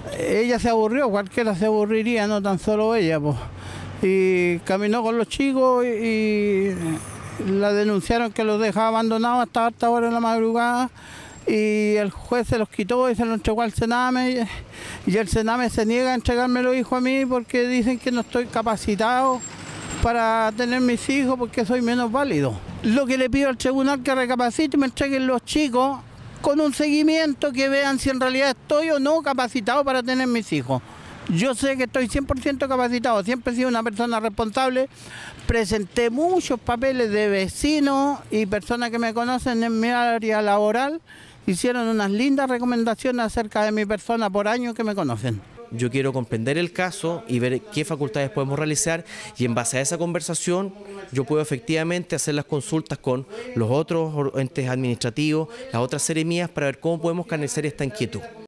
ella se aburrió, cualquiera se aburriría, no tan solo ella, pues. Y caminó con los chicos y la denunciaron que los dejaba abandonados hasta alta hora de la madrugada y el juez se los quitó y se los entregó al Sename y el Sename se niega a entregarme los hijos a mí porque dicen que no estoy capacitado para tener mis hijos porque soy menos válido. Lo que le pido al tribunal que recapacite y me entreguen los chicos con un seguimiento que vean si en realidad estoy o no capacitado para tener mis hijos. Yo sé que estoy 100% capacitado, siempre he sido una persona responsable, presenté muchos papeles de vecinos y personas que me conocen en mi área laboral, hicieron unas lindas recomendaciones acerca de mi persona por años que me conocen. Yo quiero comprender el caso y ver qué facultades podemos realizar y en base a esa conversación yo puedo efectivamente hacer las consultas con los otros entes administrativos, las otras seremías para ver cómo podemos canalizar esta inquietud.